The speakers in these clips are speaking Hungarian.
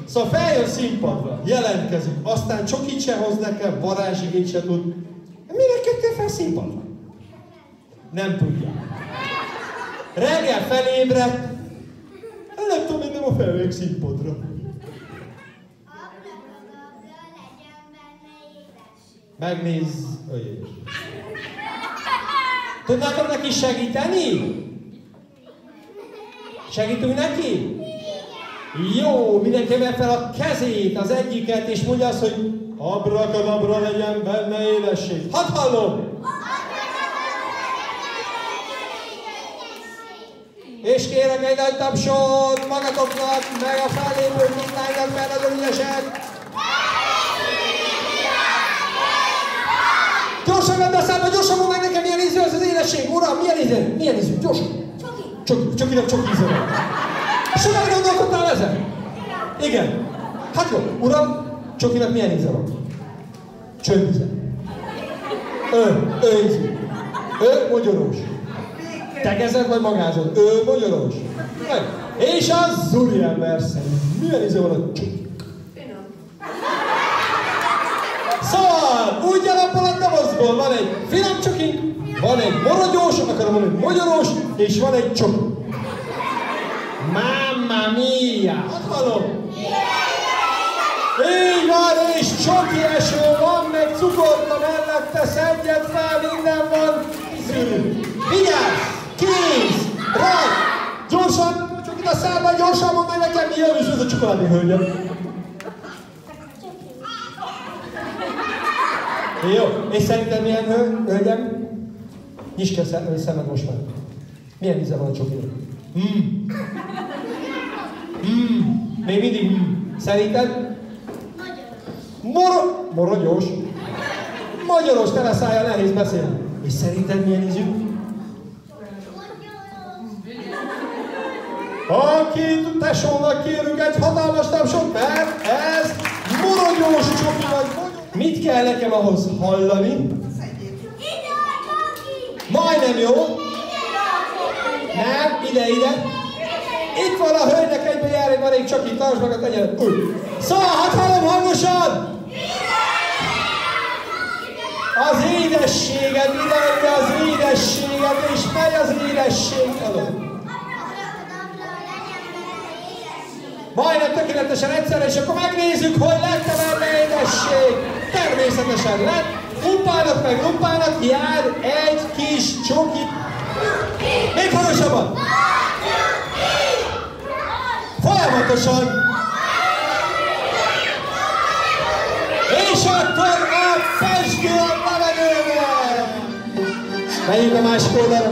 Szóval feljön színpadra, jelentkezik, aztán csokit se hoz nekem, varázsigét se tud. Minek jöttél fel színpadra? Nem tudja. Reggel felébredt, nem tudom, én nem a felvég színpadra. Megnéz... Tudnátok neki segíteni? Segítünk neki? Jó, mindenki emelje fel a kezét, az egyiket, és mondja azt, hogy abrakadabra legyen benne élesség. Hadd hallom! És kérek egy nagy tapsot magatoknak, meg a fellépő mindlánynak, mert nagyon ügyesek. Gyorsan vedd a számba, gyorsan mondd meg nekem, milyen ízű ez az élesség, uram, milyen ízű? Milyen ízű? Gyorsan. Csokinak csoki ízű van. Sokat gondolkodtál ezen? Igen. Hát jó, uram, csokinak milyen íze van? Csöndíze. Ő ízű. Ő mogyorós. Tegezed vagy magázod? Ő mogyorós. És az úriember szerint milyen íze van a csokik? Szóval, úgy alapul a dobozból van egy finom csokink, van egy morogyós, akarom mondani mogyorós, és van egy csoki. Mamma mia! Hadd hallom! Így van, és csoki eső van, meg cukorka mellette, szedjed fel, minden van. Vigyázz! Kész! Rajt! Gyorsan, csokit a számba, gyorsan mondd meg nekem, mi jön, és ez a csokoládé hölgyem. Jó, és szerinted milyen hölgyem? Nyisd ki a szemed most már. Milyen íze van a csokinak? Még mindig Szerinted? Morogyós. Magyaros, tele szája, nehéz beszélni. És szerinted milyen ízű? Akit tesónak kérünk egy hatalmas tapsot, mert ez morogyós csoki vagy. Mit kell nekem ahhoz hallani? Majdnem jó. Nem, ide. Itt van a hölgynek egyben jár egy marék csoki, tartsd meg a tenyered. Szóval, hadd hallom hangosan! Az édességet, ide az édességet, és megy az édesség elő. Majdnem tökéletesen egyszerre, és akkor megnézzük, hogy lett-e benne édesség. Természetesen lett. Lumpának meg lumpának jár egy kis csoki. Még hangosabban! Folyamatosan! És akkor a pezsgő a levegőbe! Menjünk a másik oldalra.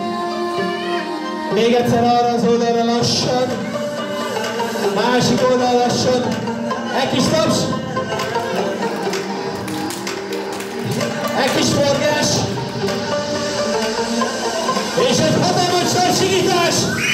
Még egyszer arra az oldalra lassan. Másik oldal lassan. Egy kis taps. Egy kis forgás. És egy hatalmas nagy sikítás.